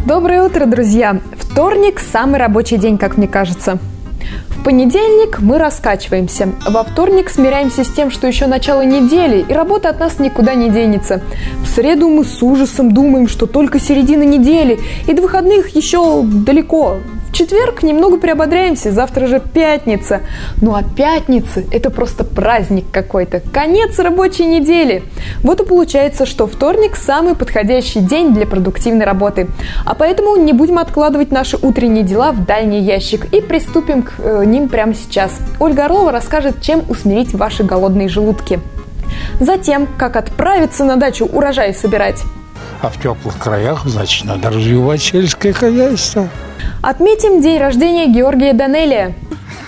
Доброе утро, друзья! Вторник – самый рабочий день, как мне кажется. В понедельник мы раскачиваемся. Во вторник смиряемся с тем, что еще начало недели, и работа от нас никуда не денется. В среду мы с ужасом думаем, что только середина недели, и до выходных еще далеко. В четверг немного приободряемся, завтра же пятница. Ну а пятница – это просто праздник какой-то, конец рабочей недели. Вот и получается, что вторник – самый подходящий день для продуктивной работы. А поэтому не будем откладывать наши утренние дела в дальний ящик и приступим к ним прямо сейчас. Ольга Орлова расскажет, чем усмирить ваши голодные желудки. Затем, как отправиться на дачу урожай собирать. А в теплых краях, значит, надо развивать сельское хозяйство. Отметим день рождения Георгия Данелия.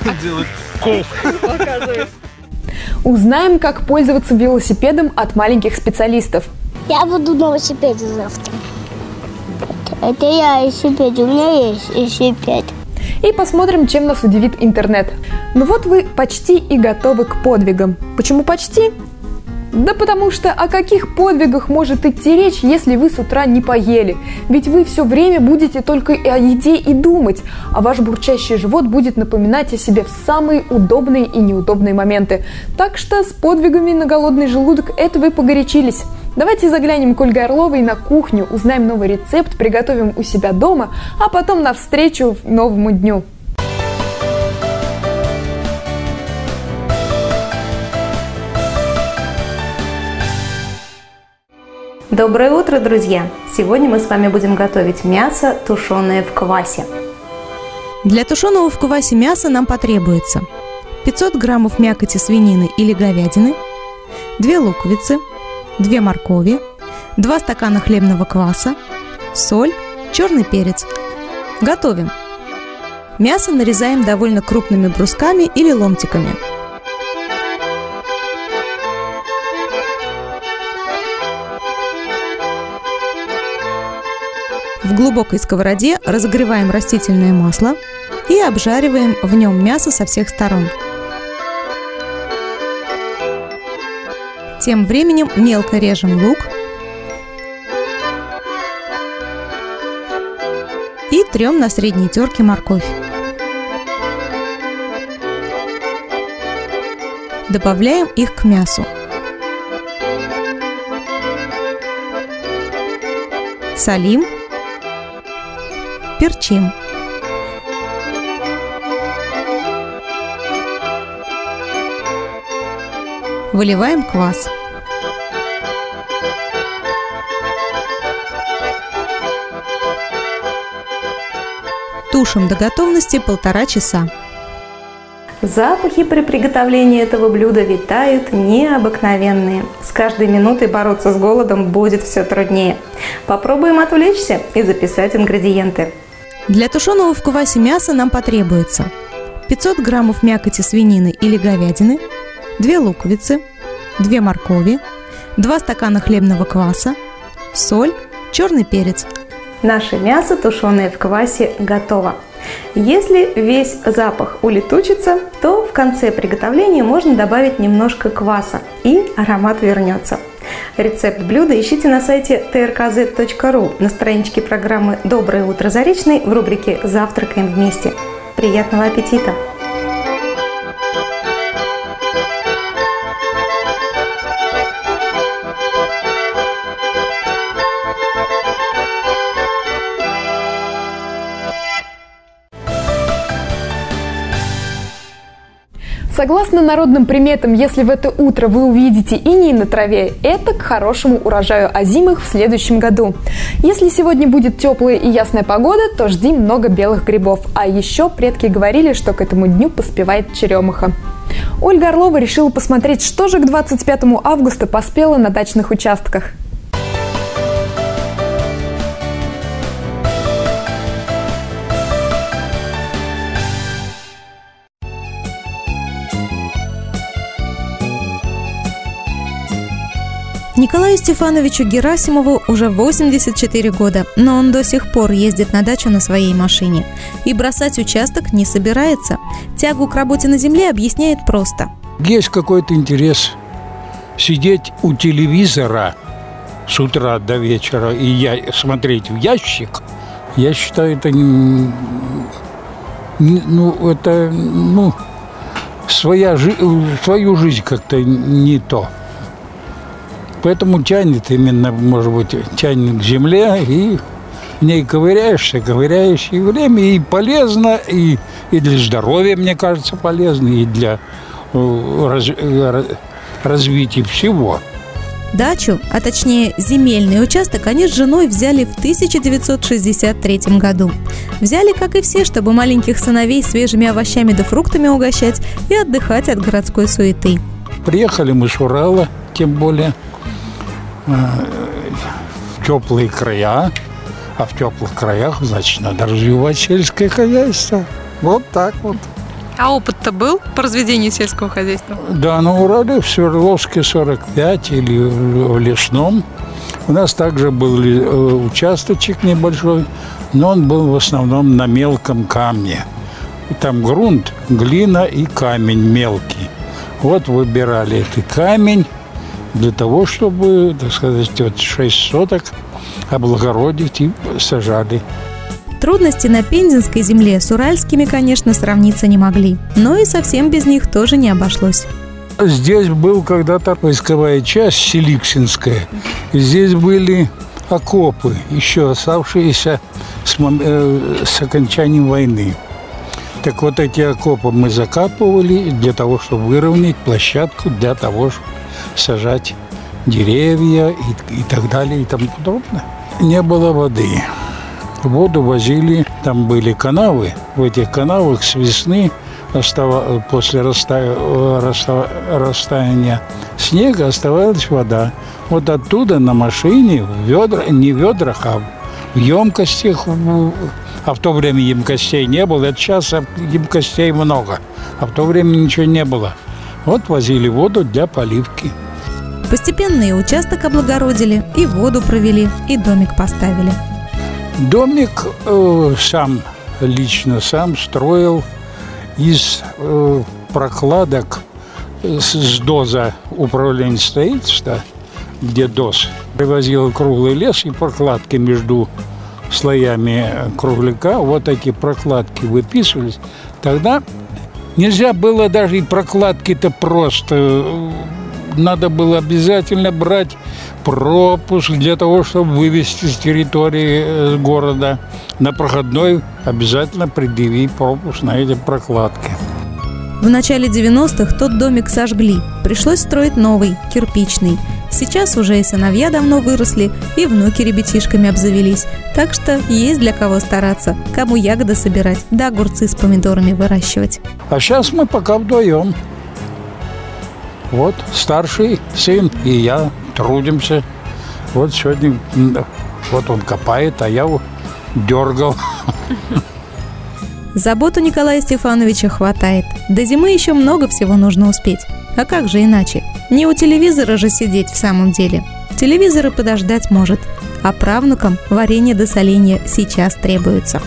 Узнаем, как пользоваться велосипедом от маленьких специалистов. Я буду на велосипеде завтра. Это я велосипед, у меня есть велосипед. И посмотрим, чем нас удивит интернет. Ну вот вы почти и готовы к подвигам. Почему почти? Да потому что о каких подвигах может идти речь, если вы с утра не поели? Ведь вы все время будете только о еде и думать, а ваш бурчащий живот будет напоминать о себе в самые удобные и неудобные моменты. Так что с подвигами на голодный желудок это вы погорячились. Давайте заглянем к Ольге Орловой на кухню, узнаем новый рецепт, приготовим у себя дома, а потом навстречу новому дню. Доброе утро, друзья! Сегодня мы с вами будем готовить мясо, тушеное в квасе. Для тушеного в квасе мяса нам потребуется 500 граммов мякоти свинины или говядины, 2 луковицы, 2 моркови, 2 стакана хлебного кваса, соль, черный перец. Готовим. Мясо нарезаем довольно крупными брусками или ломтиками. В глубокой сковороде разогреваем растительное масло и обжариваем в нем мясо со всех сторон. Тем временем мелко режем лук и трем на средней терке морковь. Добавляем их к мясу. Солим. Перчим. Выливаем квас. Тушим до готовности 1,5 часа. Запахи при приготовлении этого блюда витают необыкновенные. С каждой минутой бороться с голодом будет все труднее. Попробуем отвлечься и записать ингредиенты. Для тушеного в квасе мяса нам потребуется 500 граммов мякоти свинины или говядины, 2 луковицы, 2 моркови, 2 стакана хлебного кваса, соль, черный перец. Наше мясо, тушеное в квасе, готово. Если весь запах улетучится, то в конце приготовления можно добавить немножко кваса, и аромат вернется. Рецепт блюда ищите на сайте trkz.ru на страничке программы «Доброе утро, Заречный» в рубрике «Завтракаем вместе». Приятного аппетита! Согласно народным приметам, если в это утро вы увидите иней на траве, это к хорошему урожаю озимых в следующем году. Если сегодня будет теплая и ясная погода, то жди много белых грибов. А еще предки говорили, что к этому дню поспевает черемуха. Ольга Орлова решила посмотреть, что же к 25 августа поспело на дачных участках. Николаю Стефановичу Герасимову уже 84 года, но он до сих пор ездит на дачу на своей машине и бросать участок не собирается. Тягу к работе на земле объясняет просто. Есть какой-то интерес сидеть у телевизора с утра до вечера и смотреть в ящик, Я считаю, это свою жизнь как-то не то. Поэтому тянет именно, может быть, тянет к земле, и в ней ковыряешься, и время, и полезно, и для здоровья, мне кажется, полезно, и для развития всего. Дачу, а точнее земельный участок, они с женой взяли в 1963 году. Взяли, как и все, чтобы маленьких сыновей свежими овощами да фруктами угощать и отдыхать от городской суеты. Приехали мы с Урала, тем более, в теплые края. А в теплых краях, значит, надо развивать сельское хозяйство. Вот так вот. А опыт-то был по разведению сельского хозяйства? Да, на Урале, в Свердловске 45 или в Лесном. У нас также был участочек небольшой, но он был в основном на мелком камне. И там грунт, глина и камень мелкий. Вот выбирали этот камень для того, чтобы, так сказать, вот 6 соток облагородить и сажали. Трудности на пензенской земле с уральскими, конечно, сравниться не могли, но и совсем без них тоже не обошлось. Здесь был когда-то войсковая часть Селиксинская. И здесь были окопы, еще оставшиеся с окончанием войны. Так вот эти окопы мы закапывали для того, чтобы выровнять площадку, для того, чтобы сажать деревья и так далее и тому подобное. Не было воды. Воду возили, там были канавы. В этих канавах с весны, после растаяния снега, оставалась вода. Вот оттуда на машине, не в ведрах, а в емкостях, а в то время емкостей не было. Это сейчас емкостей много, а в то время ничего не было. Вот возили воду для поливки. Постепенно и участок облагородили, и воду провели, и домик поставили. Домик лично сам строил из прокладок с ДОЗа управления строительства, где ДОЗ привозил круглый лес и прокладки между слоями кругляка. Вот эти прокладки выписывались. Тогда нельзя было даже и прокладки-то просто. Надо было обязательно брать пропуск для того, чтобы вывести с территории города. На проходной обязательно предъяви пропуск на эти прокладки. В начале 90-х тот домик сожгли. Пришлось строить новый, кирпичный. Сейчас уже и сыновья давно выросли, и внуки ребятишками обзавелись. Так что есть для кого стараться, кому ягоды собирать, да огурцы с помидорами выращивать. А сейчас мы пока вдвоем. Вот старший сын и я трудимся. Вот сегодня вот он копает, а я его дергал. Забот у Николая Стефановича хватает. До зимы еще много всего нужно успеть. А как же иначе? Не у телевизора же сидеть в самом деле. Телевизор и подождать может. А правнукам варенье до соленья сейчас требуется.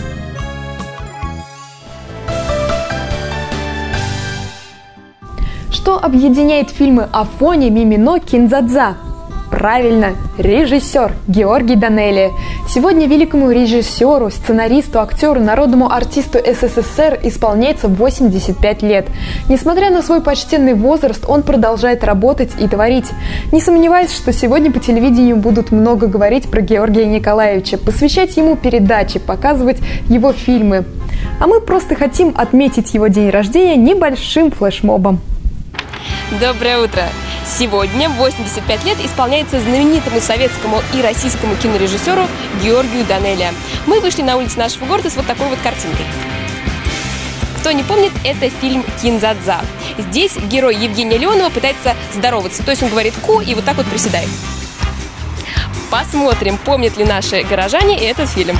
Что объединяет фильмы «Афоня», «Мимино», «Кинзадза»? Правильно, режиссер Георгий Данелия. Сегодня великому режиссеру, сценаристу, актеру, народному артисту СССР исполняется 85 лет. Несмотря на свой почтенный возраст, он продолжает работать и творить. Не сомневаюсь, что сегодня по телевидению будут много говорить про Георгия Николаевича, посвящать ему передачи, показывать его фильмы. А мы просто хотим отметить его день рождения небольшим флешмобом. Доброе утро! Сегодня 85 лет исполняется знаменитому советскому и российскому кинорежиссеру Георгию Данелия. Мы вышли на улицы нашего города с вот такой вот картинкой. Кто не помнит, это фильм «Кинзадза». Здесь герой Евгения Леонова пытается здороваться, то есть он говорит «ку» и вот так вот приседает. Посмотрим, помнят ли наши горожане этот фильм.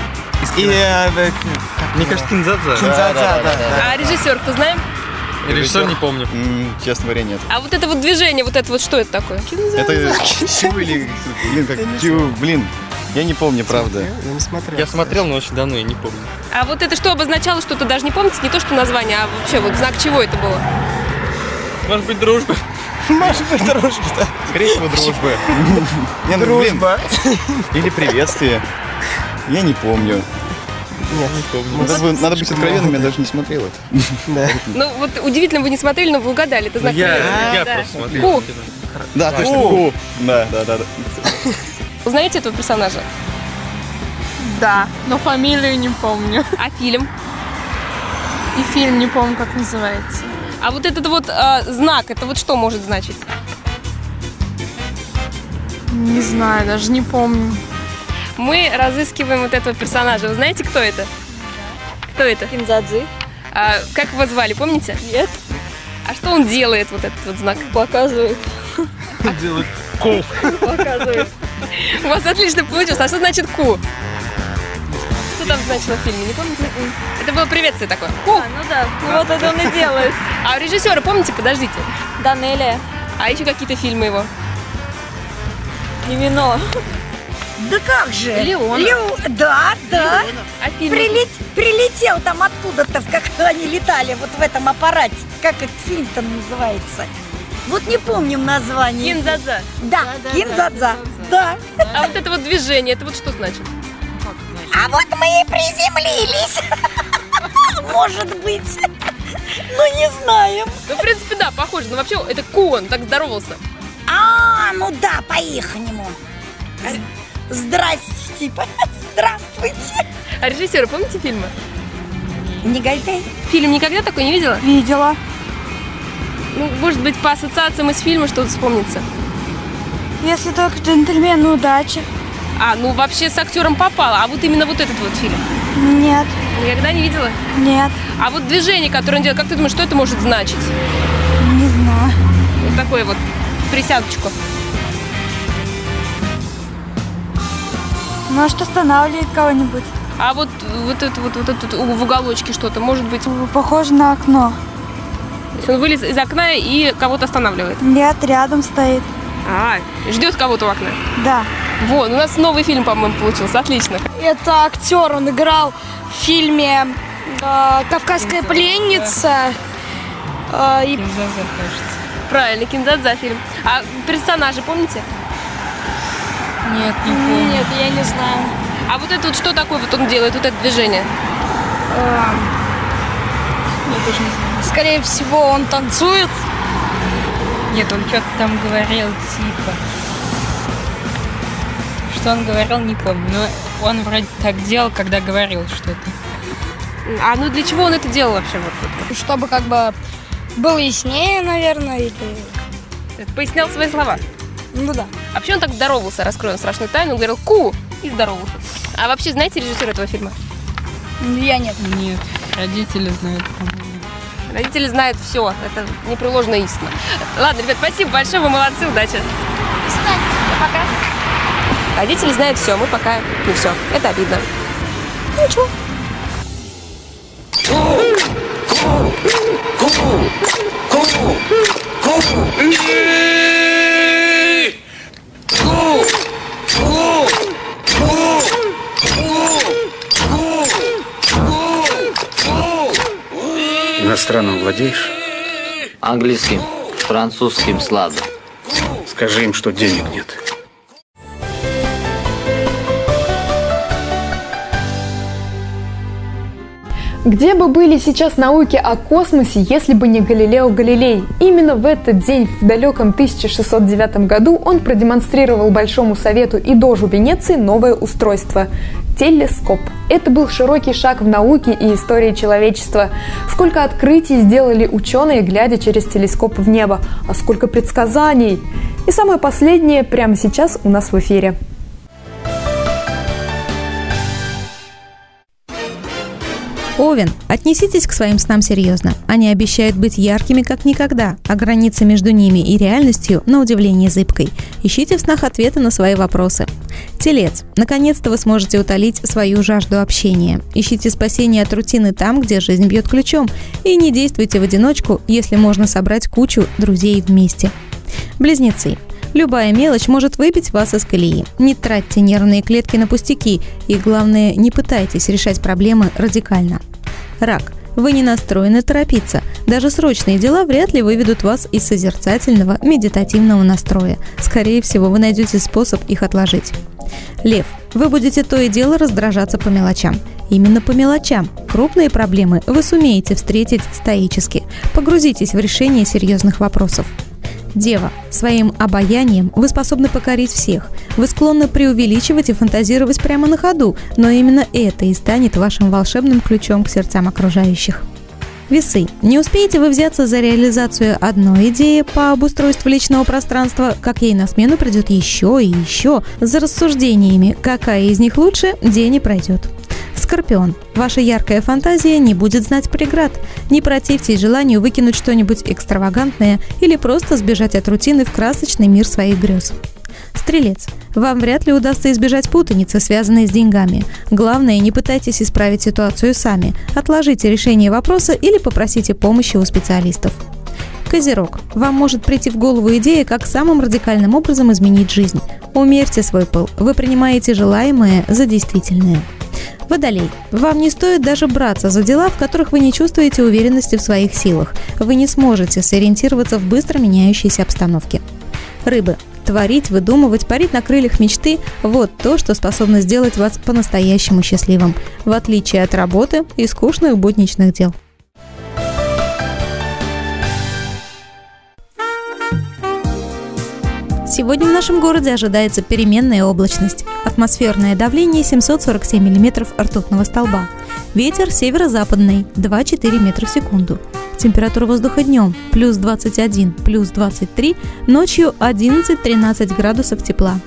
Мне кажется, «Кинзадза». Да. А режиссер кто знаем? Режиссер не помню. Честно говоря, нет. А вот это вот движение, вот это вот что это такое? Это чего или... Блин, я не помню, правда. Я не смотрел. Я смотрел, но очень давно, я не помню. А вот это что обозначало, что-то даже не помните? Не то, что название, а вообще вот знак чего это было? Может быть, дружба. Может быть, дружба, да. Скорее всего, дружба. Дружба. Или приветствие. Я не помню. Нет, не помню. Надо быть откровенным, я даже не смотрел это. Да. Ну, вот удивительно, вы не смотрели, но вы угадали. Это знак приветствия. Я Да. просто смотрел. Ку. Да, точно. Ку. Да. Узнаете этого персонажа? Да, но фамилию не помню. А фильм? И фильм не помню, как называется. А вот этот вот знак, это вот что может значить? Не знаю, даже не помню. Мы разыскиваем вот этого персонажа. Вы знаете, кто это? Кто это? Кинзадзи. А, как его звали, помните? Нет. А что он делает, вот этот вот знак? Показывает. Делает ку. Показывает. У вас отлично получилось. А что значит ку? Что там значило в фильме, не помните? Это было приветствие такое. Ку. Ну да, вот это он и делает. А режиссера, помните, подождите. Данелия. А еще какие-то фильмы его? Мимино. Да как же? Леона. Да. А фильм? Прилетел там откуда-то, как они летали вот в этом аппарате. Как этот фильм-то называется? Вот не помним название. Кинзадза. Да, Кинзадза. Да. А вот это вот движение, это вот что значит? А вот мы и приземлились. Может быть. Ну, не знаем. Ну, в принципе, да, похоже. Но вообще, это ку, он так здоровался. Ну да, по-ихнему. Здрасте, типа. Здравствуйте. А режиссера, помните фильмы? Негодяй. Фильм никогда такой не видела? Видела. Ну, может быть, по ассоциациям из фильма что-то вспомнится. Если только джентльмены удачи. Ну вообще с актером попало. А вот именно вот этот вот фильм? Нет. Никогда не видела? Нет. А вот движение, которое он делает, как ты думаешь, что это может значить? Не знаю. Вот такое вот, присядочку. Может, останавливает кого-нибудь. А вот это в уголочке что-то, может быть? Похоже на окно. То есть он вылез из окна и кого-то останавливает? Нет, рядом стоит. Ждет кого-то у окна? Да. Вот, у нас новый фильм, по-моему, получился. Отлично. Это актер, он играл в фильме «Кавказская пленница». Кинзадза, кажется. Правильно, Кинзадза фильм. А персонажи помните? Нет, не помню. Нет, я не знаю. А вот это вот что такое вот он делает, вот это движение? Я тоже не знаю. Скорее всего, он танцует. Нет, он что-то там говорил, типа. Что он говорил, не помню. Но он вроде так делал, когда говорил что-то. Ну для чего он это делал вообще? Чтобы как бы было яснее, наверное, или... Пояснял свои слова? Ну да. А почему он так здоровался, раскроем страшную тайну, он говорил ку и здоровался. А вообще знаете режиссера этого фильма? Я нет. Нет, родители знают, по-моему. Родители знают все, это непреложная истина. Ладно, ребят, спасибо большое, вы молодцы, удачи. До свидания. Пока. Родители знают все, мы пока не все. Это обидно. Ничего. Иностранным владеешь? Английским, французским слабо. Скажи им, что денег нет. Где бы были сейчас науки о космосе, если бы не Галилео Галилей? Именно в этот день, в далеком 1609 году, он продемонстрировал Большому Совету и Дожу Венеции новое устройство – телескоп. Это был широкий шаг в науке и истории человечества. Сколько открытий сделали ученые, глядя через телескоп в небо, а сколько предсказаний! И самое последнее прямо сейчас у нас в эфире. Овен, отнеситесь к своим снам серьезно. Они обещают быть яркими как никогда, а граница между ними и реальностью на удивление зыбкой. Ищите в снах ответы на свои вопросы. Телец, наконец-то вы сможете утолить свою жажду общения. Ищите спасение от рутины там, где жизнь бьет ключом. И не действуйте в одиночку, если можно собрать кучу друзей вместе. Близнецы. Любая мелочь может выбить вас из колеи. Не тратьте нервные клетки на пустяки и, главное, не пытайтесь решать проблемы радикально. Рак. Вы не настроены торопиться. Даже срочные дела вряд ли выведут вас из созерцательного, медитативного настроя. Скорее всего, вы найдете способ их отложить. Лев, вы будете то и дело раздражаться по мелочам. Именно по мелочам. Крупные проблемы вы сумеете встретить стоически. Погрузитесь в решение серьезных вопросов. Дева, своим обаянием вы способны покорить всех. Вы склонны преувеличивать и фантазировать прямо на ходу, но именно это и станет вашим волшебным ключом к сердцам окружающих. Весы. Не успеете вы взяться за реализацию одной идеи по обустройству личного пространства, как ей на смену придет еще и еще. За рассуждениями, какая из них лучше, день не пройдет. Скорпион. Ваша яркая фантазия не будет знать преград. Не противьтесь желанию выкинуть что-нибудь экстравагантное или просто сбежать от рутины в красочный мир своих грез. Стрелец. Вам вряд ли удастся избежать путаницы, связанной с деньгами. Главное, не пытайтесь исправить ситуацию сами. Отложите решение вопроса или попросите помощи у специалистов. Козерог. Вам может прийти в голову идея, как самым радикальным образом изменить жизнь. Умерьте свой пыл. Вы принимаете желаемое за действительное. Водолей. Вам не стоит даже браться за дела, в которых вы не чувствуете уверенности в своих силах. Вы не сможете сориентироваться в быстро меняющейся обстановке. Рыбы. Творить, выдумывать, парить на крыльях мечты – вот то, что способно сделать вас по-настоящему счастливым, в отличие от работы и скучных будничных дел. Сегодня в нашем городе ожидается переменная облачность. Атмосферное давление 747 мм ртутного столба. Ветер северо-западный 2-4 метра в секунду. Температура воздуха днем плюс 21, плюс 23, ночью 11-13 градусов тепла.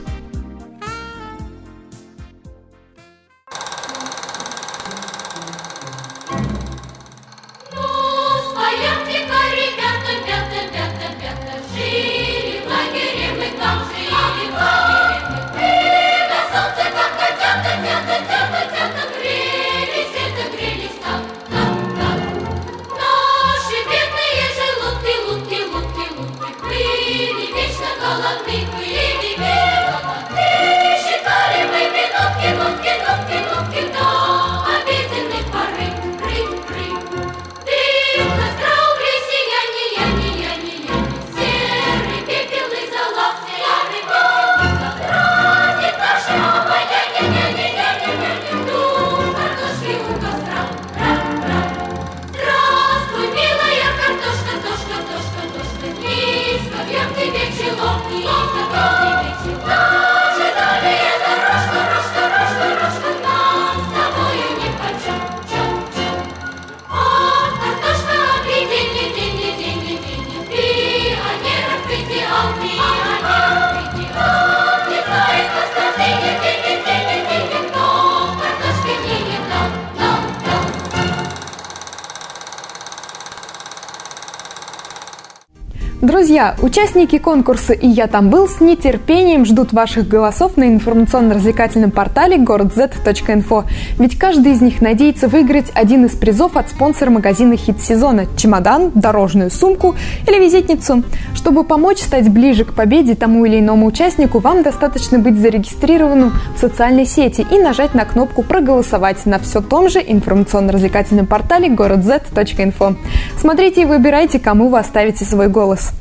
Друзья, участники конкурса «И я там был» с нетерпением ждут ваших голосов на информационно-развлекательном портале городz.info. Ведь каждый из них надеется выиграть один из призов от спонсора магазина «Хит сезона» – чемодан, дорожную сумку или визитницу. Чтобы помочь стать ближе к победе тому или иному участнику, вам достаточно быть зарегистрированным в социальной сети и нажать на кнопку «Проголосовать» на все том же информационно-развлекательном портале городz.info. Смотрите и выбирайте, кому вы оставите свой голос.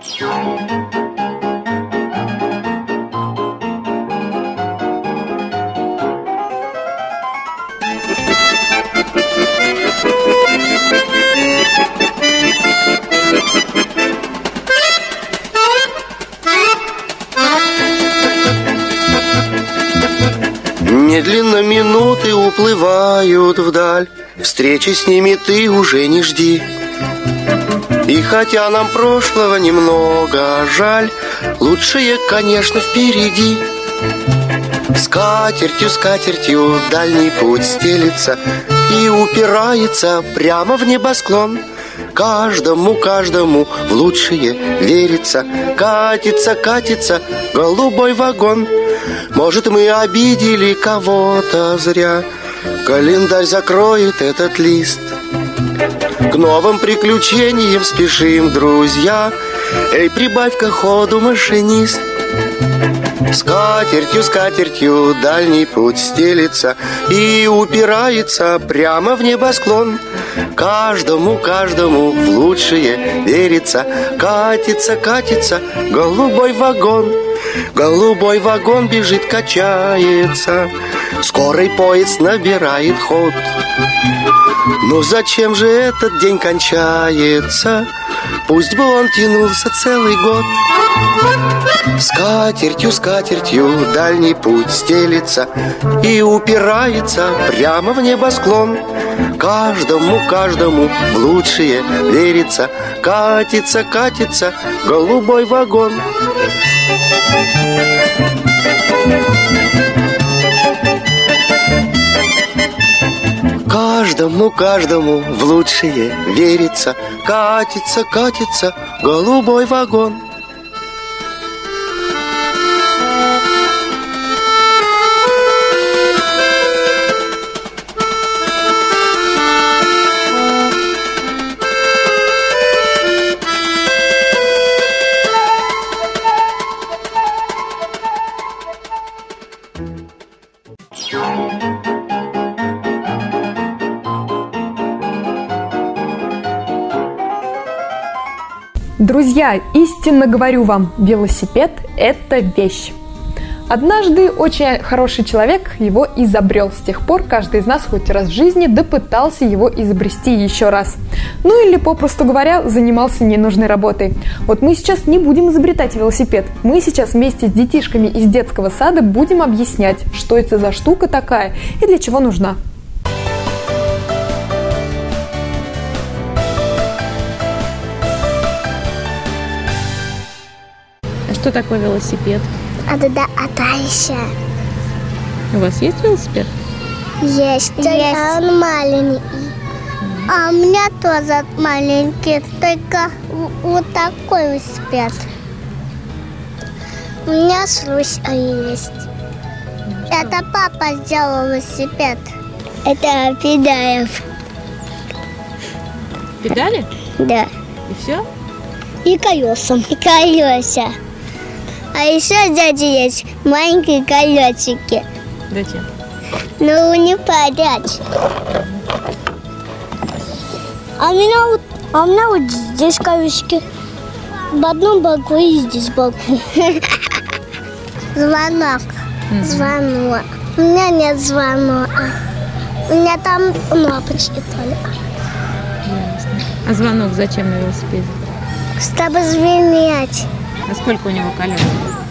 Медленно минуты уплывают вдаль, встречи с ними ты уже не жди. И хотя нам прошлого немного жаль, лучшее, конечно, впереди. Скатертью, скатертью дальний путь стелится и упирается прямо в небосклон. Каждому, каждому в лучшее верится. Катится, катится голубой вагон. Может, мы обидели кого-то зря, календарь закроет этот лист. К новым приключениям спешим, друзья. Эй, прибавь-ка ходу, машинист. Скатертью, скатертью дальний путь стелится и упирается прямо в небосклон. Каждому, каждому в лучшее верится. Катится, катится голубой вагон. Голубой вагон бежит, качается, скорый поезд набирает ход. Но зачем же этот день кончается? Пусть бы он тянулся целый год. Скатертью, скатертью дальний путь стелится и упирается прямо в небосклон. Каждому, каждому в лучшее верится. Катится, катится голубой вагон. Каждому, каждому в лучшее верится. Катится, катится голубой вагон. Друзья, истинно говорю вам, велосипед – это вещь. Однажды очень хороший человек его изобрел. С тех пор каждый из нас хоть раз в жизни допытался его изобрести еще раз. Ну или, попросту говоря, занимался ненужной работой. Вот мы сейчас не будем изобретать велосипед. Мы сейчас вместе с детишками из детского сада будем объяснять, что это за штука такая и для чего нужна. Что такое велосипед? Это еще. У вас есть велосипед? Есть. Он маленький. А у меня тоже маленький, только вот такой велосипед. У меня с Русью есть. Это папа сделал велосипед. Это Педаев. Педали? Да. И все? И колеса. И колеса. А еще дядя есть маленькие колесики. Зачем? Ну, не падать. А у меня вот здесь колесики. В одном боку и здесь боку. Звонок. Звонок. У меня нет звонка. У меня там кнопочки только. А звонок зачем на велосипеде? Чтобы звенеть. А сколько у него колес?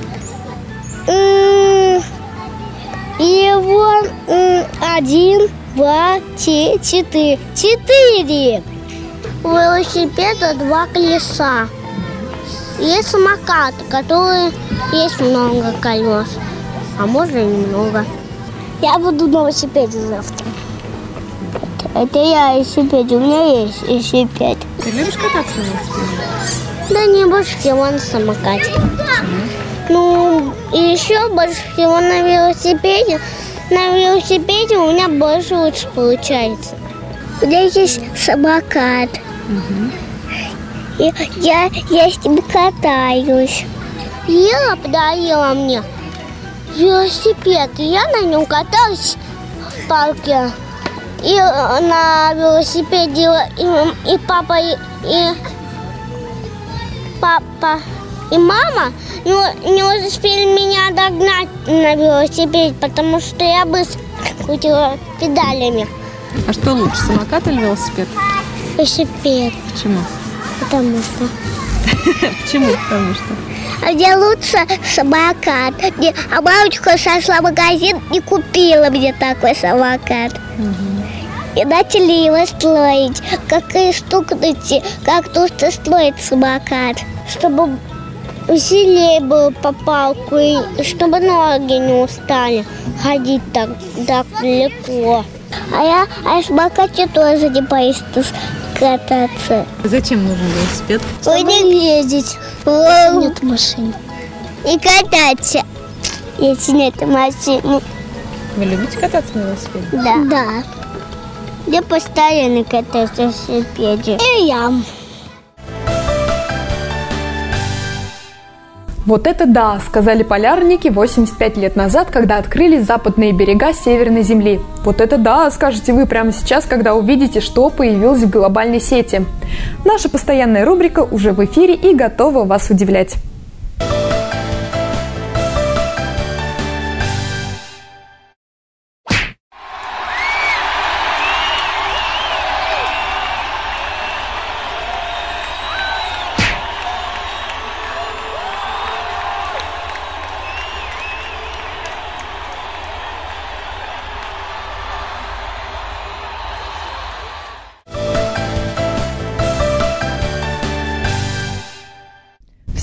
Его 1, 2, 3, 4. 4. У велосипеда 2 колеса. Есть самокат, который есть много колес. А можно и немного. Я буду на велосипеде завтра. Это я велосипед. У меня есть велосипед. Ты любишь кататься на велосипеде? Да не больше всего на самокате. Ну, и еще больше всего на велосипеде. На велосипеде у меня больше лучше получается. У меня есть самокат. И я с ним катаюсь. Ела подарила мне велосипед. И я на нем каталась в парке. И на велосипеде и папа, и мама не успели меня догнать на велосипеде, потому что я быстро крутила педалями. А что лучше, самокат или велосипед? Велосипед. Почему? Потому что. Почему? Потому что. А мне лучше самокат. А мамочка сошла в магазин и купила мне такой самокат. И начали его строить, как и стукнуть, как тут строить самокат, чтобы усилие было по палку, и чтобы ноги не устали ходить так далеко. А я в самокате тоже не боюсь кататься. Зачем нужен велосипед? Чтобы не ездить, нет машины. И кататься, если нет машины. Вы любите кататься на велосипеде? Да. Я постоянно катаюсь на велосипеде. И я. Вот это да, сказали полярники 85 лет назад, когда открыли западные берега Северной Земли. Вот это да, скажете вы прямо сейчас, когда увидите, что появилось в глобальной сети. Наша постоянная рубрика уже в эфире и готова вас удивлять.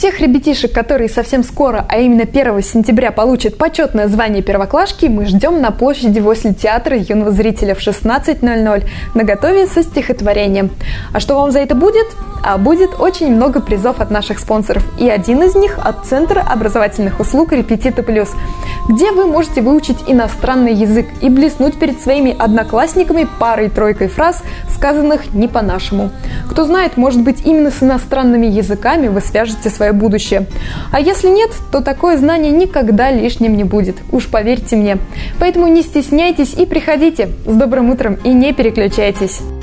тех ребятишек, которые совсем скоро, а именно 1 сентября, получат почетное звание первоклашки, мы ждем на площади возле театра юного зрителя в 16:00 наготове со стихотворением. А что вам за это будет? А будет очень много призов от наших спонсоров. И один из них от Центра образовательных услуг «Репетита Плюс», где вы можете выучить иностранный язык и блеснуть перед своими одноклассниками парой-тройкой фраз, сказанных не по-нашему. Кто знает, может быть, именно с иностранными языками вы свяжете свое будущее. А если нет, то такое знание никогда лишним не будет. Уж поверьте мне. Поэтому не стесняйтесь и приходите. С добрым утром и не переключайтесь.